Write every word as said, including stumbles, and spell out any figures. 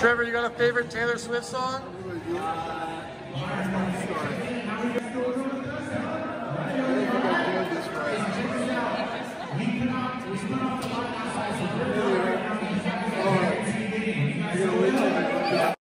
Trevor, you got a favorite Taylor Swift song? Uh,